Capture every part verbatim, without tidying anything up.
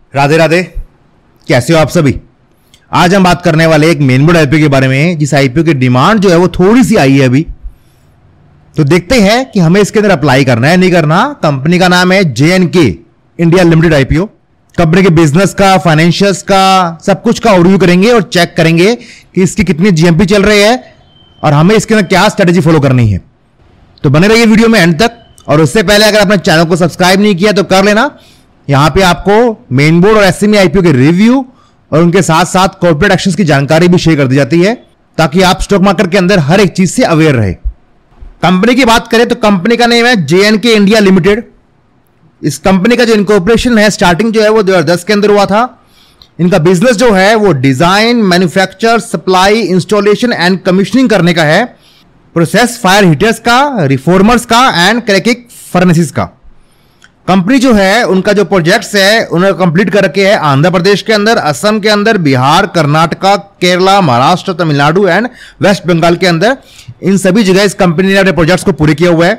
राधे राधे, कैसे हो आप सभी। आज हम बात करने वाले एक मेन बोर्ड आईपीओ के बारे में, जिस आईपीओ की डिमांड जो है वो थोड़ी सी आई है अभी। तो देखते हैं कि हमें इसके अंदर अप्लाई करना है नहीं करना। कंपनी का नाम है J N K India Limited IPO. Company के बिजनेस का, फाइनेंशियल्स का, सब कुछ का ओवरव्यू करेंगे और चेक करेंगे कि इसकी कितनी जीएमपी चल रही है और हमें इसके अंदर क्या स्ट्रेटेजी फॉलो करनी है। तो बने रहिए वीडियो में एंड तक। और उससे पहले अगर आपने चैनल को सब्सक्राइब नहीं किया तो कर लेना। यहां पे आपको मेन बोर्ड और एसएमई आईपीओ के रिव्यू और उनके साथ साथ कॉर्पोरेट एक्शंस की जानकारी भी शेयर कर दी जाती है, ताकि आप स्टॉक मार्केट के अंदर हर एक चीज से अवेयर रहे। कंपनी की बात करें तो कंपनी का नेम है J N K India Limited. इस कंपनी का जो इनकॉर्पोरेशन है, स्टार्टिंग जो है वो दो हज़ार दस के अंदर हुआ था। इनका बिजनेस जो है वो design, manufacture, supply, installation and commissioning करने का है। प्रोसेस फायर हीटर्स का, रिफॉर्मर्स का एंड क्रैकिंग फर्नेसिस का। कंपनी जो है उनका जो प्रोजेक्ट्स है उन्होंने कंप्लीट कर रखे हैं आंध्र प्रदेश के अंदर, असम के अंदर, बिहार, कर्नाटका, केरला, महाराष्ट्र, तमिलनाडु एंड वेस्ट बंगाल के अंदर। इन सभी जगह इस कंपनी ने अपने प्रोजेक्ट्स को पूरे किया हुआ है।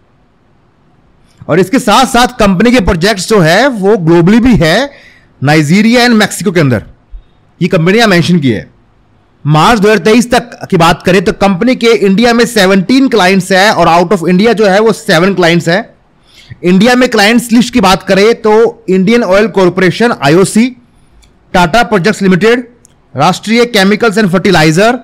और इसके साथ साथ कंपनी के प्रोजेक्ट्स जो है वो ग्लोबली भी है, नाइजीरिया एंड मैक्सिको के अंदर ये कंपनियां मेंशन की है। मार्च दो हज़ार तेईस तक की बात करें तो कंपनी के इंडिया में सत्रह क्लाइंट्स है और आउट ऑफ इंडिया जो है वो सेवन क्लाइंट्स है। इंडिया में क्लाइंट्स लिस्ट की बात करें तो Indian Oil Corporation IOC, Tata Projects Limited, Rashtriya Chemicals and Fertilizer,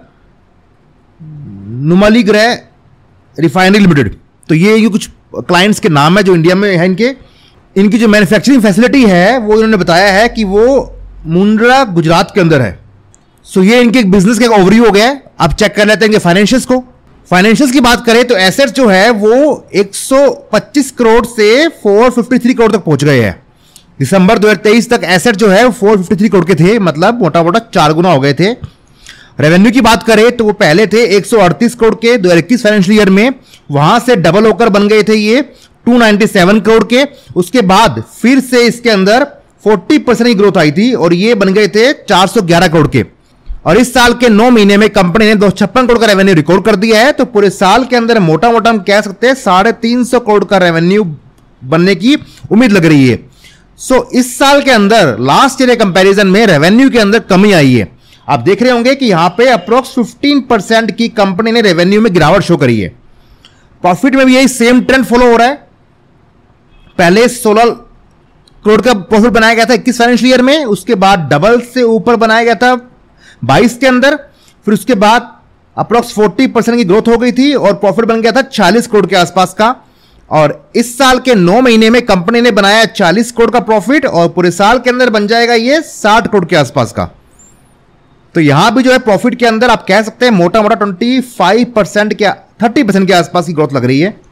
Numaligarh Refinery Limited. तो ये ये कुछ क्लाइंट्स के नाम है जो इंडिया में है इनके। इनकी जो मैन्युफैक्चरिंग फैसिलिटी है वो इन्होंने बताया है कि वो मुंद्रा गुजरात के अंदर है। सो ये इनके बिजनेस का ओवरव्यू हो गया है। अब चेक कर लेते हैं इनके फाइनेंशियल्स को। फाइनेंशियल्स की बात करें तो एसेट्स जो है वो एक सौ पच्चीस करोड़ से चार सौ तिरेपन करोड़ तक पहुंच गए हैं। दिसंबर दो हज़ार तेईस तक एसेट जो है चार सौ तिरेपन करोड़ के थे, मतलब मोटा मोटा चार गुना हो गए थे। रेवेन्यू की बात करें तो वो पहले थे एक सौ अड़तीस करोड़ के दो हज़ार इक्कीस फाइनेंशियल ईयर में, वहां से डबल होकर बन गए थे ये दो सौ सत्तानवे करोड़ के। उसके बाद फिर से इसके अंदर चालीस परसेंट की ग्रोथ आई थी और ये बन गए थे चार सौ ग्यारह करोड़ के। और इस साल के नौ महीने में कंपनी ने दो सौ छप्पन करोड़ का रेवेन्यू रिकॉर्ड कर दिया है। तो पूरे साल के अंदर मोटा मोटा हम कह सकते हैं साढ़े तीन सौ करोड़ का रेवेन्यू बनने की उम्मीद लग रही है। सो इस साल के अंदर लास्ट ईयर कंपैरिजन में रेवेन्यू के अंदर कमी आई है। आप देख रहे होंगे कि यहां पे अप्रोक्स पंद्रह परसेंट की कंपनी ने रेवेन्यू में गिरावट शो करी है। प्रॉफिट में भी यही सेम ट्रेंड फॉलो हो रहा है। पहले सोलह करोड़ का प्रॉफिट बनाया गया था इक्कीस फाइनेंशियल ईयर में, उसके बाद डबल से ऊपर बनाया गया था बाईस के अंदर, फिर उसके बाद अप्रोक्स चालीस परसेंट की ग्रोथ हो गई थी और प्रॉफिट बन गया था चालीस करोड़ के आसपास का। और इस साल के नौ महीने में कंपनी ने बनाया चालीस करोड़ का प्रॉफिट और पूरे साल के अंदर बन जाएगा ये साठ करोड़ के आसपास का। तो यहां भी जो है प्रॉफिट के अंदर आप कह सकते हैं मोटा मोटा पच्चीस परसेंट के तीस परसेंट के आसपास की ग्रोथ लग रही है।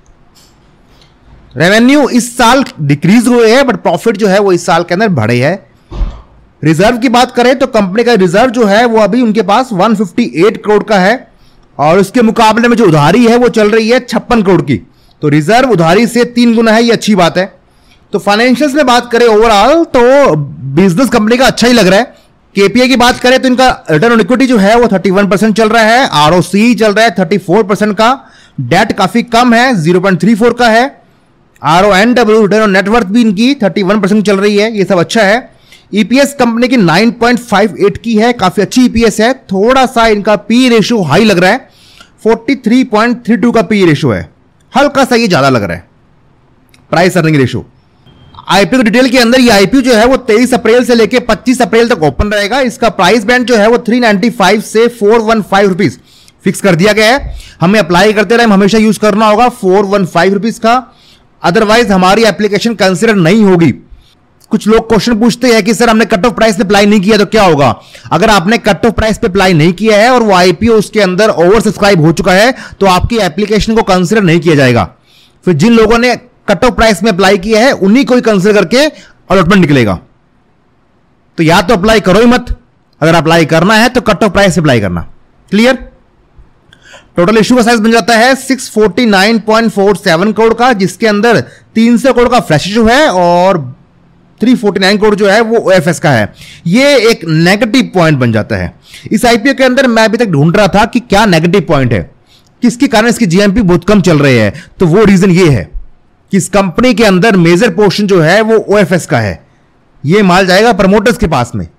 रेवेन्यू इस साल डिक्रीज हुए हैं बट प्रॉफिट जो है वो इस साल के अंदर बढ़े है। रिजर्व की बात करें तो कंपनी का रिजर्व जो है वो अभी उनके पास एक सौ अट्ठावन करोड़ का है और उसके मुकाबले में जो उधारी है वो चल रही है छप्पन करोड़ की। तो रिजर्व उधारी से तीन गुना है, ये अच्छी बात है। तो फाइनेंशियल्स में बात करें ओवरऑल तो बिजनेस कंपनी का अच्छा ही लग रहा है। केपीआई की बात करें तो इनका रिटर्न ऑन इक्विटी जो है वो इकतीस परसेंट चल रहा है, आरओसी चल रहा है चौंतीस परसेंट का, डेट काफी कम है जीरो पॉइंट थ्री फोर का है, आरओएनडब्ल्यू रिटर्न ऑन नेटवर्थ भी इनकी इकतीस परसेंट चल रही है। ये सब अच्छा है। ईपीएस कंपनी की नौ पॉइंट पाँच आठ की है, काफी अच्छी ईपीएस है। थोड़ा सा इनका पी रेशियो हाई लग रहा है, तैंतालीस पॉइंट तीन दो का पी रेशियो है, हल्का सा ये ज्यादा लग रहा है price earning ratio. IPO detail के अंदर ये आईपीओ जो है वो तेईस अप्रैल से लेकर पच्चीस अप्रैल तक ओपन रहेगा। इसका प्राइस बैंड जो है वो तीन सौ पचानवे से चार सौ पंद्रह रुपीस फिक्स कर दिया गया है। हमें अप्लाई करते रहे हमेशा यूज करना होगा चार सौ पंद्रह रुपीस का, अदरवाइज हमारी एप्लीकेशन कंसिडर नहीं होगी। कुछ लोग क्वेश्चन पूछते हैं कि सर हमने कट ऑफ प्राइस पे अप्लाई नहीं किया तो क्या होगा। अगर आपने कट ऑफ प्राइस पे अप्लाई नहीं किया है और वो आईपीओ उसके अंदर ओवर सब्सक्राइब हो चुका है तो आपकी एप्लीकेशन को कंसिडर नहीं किया जाएगा। फिर जिन लोगों ने कट ऑफ प्राइस में अप्लाई किया है उन्हीं को ही कंसिडर करके अलॉटमेंट निकलेगा। तो या तो अप्लाई करो ही मत, अगर अप्लाई करना है तो कट ऑफ प्राइस से अप्लाई करना। क्लियर। टोटल इश्यू का साइज बन जाता है छह सौ उनचास पॉइंट फोर सेवन करोड़ का, जिसके अंदर तीन सौ करोड़ का फ्रेश इश्यू है और तीन सौ उनचास करोड़ जो है वो ओएफएस का है। ये एक नेगेटिव पॉइंट बन जाता है। इस आईपीओ के अंदर मैं अभी तक ढूंढ रहा था कि क्या नेगेटिव पॉइंट है, किसके कारण इसकी जीएमपी बहुत कम चल रही है। तो वो रीजन ये है कि इस कंपनी के अंदर मेजर पोर्शन जो है वो ओएफएस का है। ये माल जाएगा प्रमोटर्स के पास में।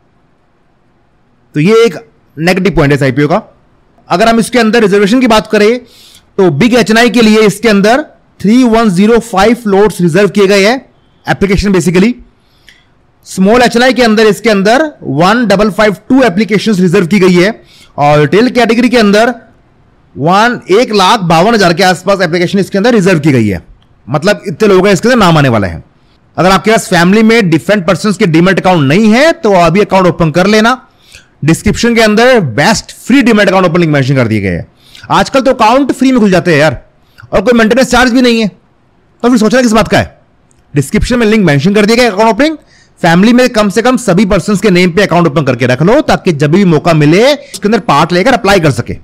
तो ये एक नेगेटिव पॉइंट है इस आईपीओ का। अगर हम इसके अंदर रिजर्वेशन की बात करें तो बिग एचएनआई के लिए इसके अंदर three one zero five lots reserve किए गए हैं एप्लीकेशन बेसिकली। स्मॉल एचएनआई के अंदर इसके अंदर one double five two application reserve की गई है और रिटेल कैटेगरी के अंदर वन एक लाख बावन हजार के आसपास एप्लीकेशन इसके अंदर रिजर्व की गई है। मतलब इतने लोग हैं इसके अंदर नाम आने वाले हैं। अगर आपके पास फैमिली में डिफरेंट पर्संस के डीमैट अकाउंट नहीं है तो अभी अकाउंट ओपन कर लेना। डिस्क्रिप्शन के अंदर best free demat account open link mention कर दिए गए हैं। आजकल तो अकाउंट फ्री में खुल जाते हैं यार, और कोई मेंटेनेंस चार्ज भी नहीं है, तो फिर सोचना किस बात का है। डिस्क्रिप्शन में लिंक मेंशन कर दिया गया अकाउंट ओपनिंग। फैमिली में कम से कम सभी पर्संस के नेम पे अकाउंट ओपन करके रख लो ताकि जब भी मौका मिले उसके अंदर पार्ट लेकर अप्लाई कर सके।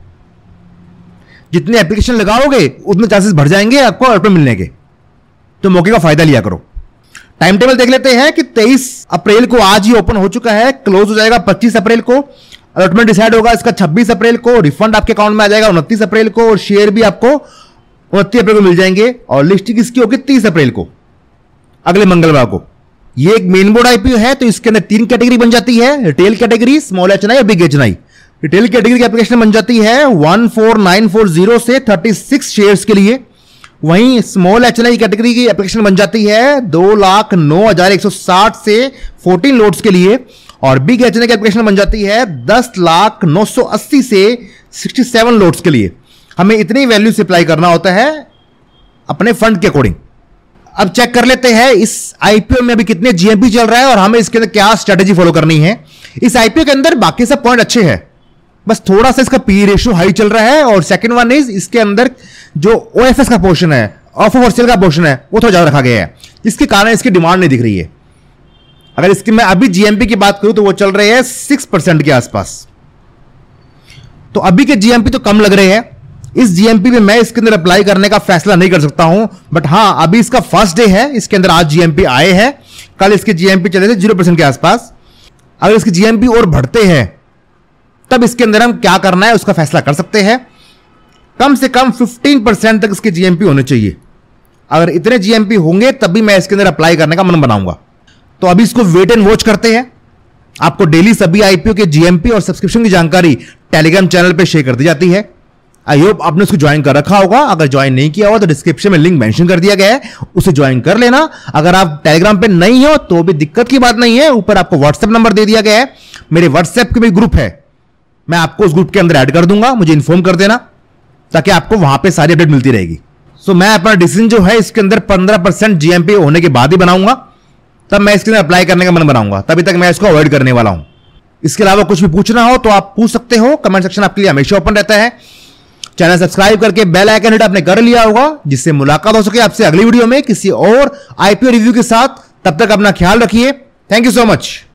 जितने एप्लीकेशन लगाओगे उतने चांसेस बढ़ जाएंगे आपको अलॉटमेंट मिलने के, तो मौके का फायदा लिया करो। टाइम टेबल देख लेते हैं कि तेईस अप्रैल को आज ही ओपन हो चुका है, क्लोज हो जाएगा पच्चीस अप्रैल को। अलॉटमेंट डिसाइड होगा इसका छब्बीस अप्रैल को, रिफंड आपके अकाउंट में आ जाएगा उनतीस अप्रैल को और शेयर भी आपको उनतीस अप्रैल को मिल जाएंगे। और लिस्टिंग इसकी होगी तीस अप्रैल को, अगले मंगलवार को। ये एक मेन बोर्ड आईपीओ है तो इसके अंदर तीन कैटेगरी बन जाती है, रिटेल कैटेगरी, स्मॉल एचएनआई और बिग एचएनआई। रिटेल कैटेगरी की एप्लीकेशन बन जाती है one four nine four zero से थर्टी सिक्स शेयर्स के लिए। वहीं स्मॉल एचएनआई कैटेगरी की एप्लीकेशन बन जाती है दो लाख नौ हजार एक सौ साठ से फोर्टीन लोड्स के लिए। और बिग एचएनआई की एप्लीकेशन बन जाती है दस लाख नौ सौ अस्सी से सिक्सटी सेवन लोड्स के लिए। हमें इतनी वैल्यू से अप्लाई करना होता है अपने फंड के अकॉर्डिंग। अब चेक कर लेते हैं इस आईपीओ में अभी कितने जीएमपी चल रहा है और हमें इसके अंदर क्या स्ट्रेटेजी फॉलो करनी है। इस आईपीओ के अंदर बाकी सब पॉइंट अच्छे हैं, बस थोड़ा सा इसका पी रेशियो हाई चल रहा है। और सेकंड वन इज इसके अंदर जो ओएफएस का पोर्शन है, ऑफर फॉर सेल का पोर्शन है, वो थोड़ा ज्यादा रखा गया है, जिसके कारण इसकी डिमांड नहीं दिख रही है। अगर इसकी मैं अभी जीएमपी की बात करूं तो वो चल रहे हैं सिक्स परसेंट के आसपास। तो अभी के जीएमपी तो कम लग रहे हैं। इस जीएमपी में मैं इसके अंदर अप्लाई करने का फैसला नहीं कर सकता हूं, बट हां अभी इसका फर्स्ट डे है, इसके अंदर आज जीएमपी आए हैं, कल इसके जीएमपी चले थे जीरो परसेंट के आसपास। अगर इसके जीएमपी और बढ़ते हैं तब इसके अंदर हम क्या करना है उसका फैसला कर सकते हैं। कम से कम फिफ्टीन परसेंट तक इसके जीएमपी होने चाहिए। अगर इतने जीएमपी होंगे तब भी मैं इसके अंदर अप्लाई करने का मन बनाऊंगा। तो अभी इसको वेट एंड वॉच करते हैं। आपको डेली सभी आईपीओ के जीएमपी और सब्सक्रिप्शन की जानकारी टेलीग्राम चैनल पे शेयर कर दी जाती है। आई होप आपने उसको ज्वाइन कर रखा होगा। अगर ज्वाइन नहीं किया हुआ तो डिस्क्रिप्शन में लिंक मेंशन कर दिया गया है, उसे ज्वाइन कर लेना। अगर आप टेलीग्राम पे नहीं हो तो भी दिक्कत की बात नहीं है, ऊपर आपको व्हाट्सएप नंबर दे दिया गया है। मेरे व्हाट्सएप के भी ग्रुप है, मैं आपको उस ग्रुप के अंदर ऐड कर दूंगा, मुझे इन्फॉर्म कर देना ताकि आपको वहां पे सारी अपडेट मिलती रहेगी। सो मैं अपना डिसीजन जो है इसके अंदर पंद्रह परसेंट जीएमपी होने के बाद ही बनाऊंगा, तब मैं इसके अंदर अप्लाई करने का मन बनाऊंगा। तभी तक मैं इसको अवॉइड करने वाला हूं। इसके अलावा कुछ भी पूछना हो तो आप पूछ सकते हो, कमेंट सेक्शन आपके लिए हमेशा ओपन रहता है। चैनल सब्सक्राइब करके बेल आइकन हिट आपने कर लिया होगा, जिससे मुलाकात हो सके आपसे अगली वीडियो में किसी और आईपीओ रिव्यू के साथ। तब तक अपना ख्याल रखिए। Thank you so much.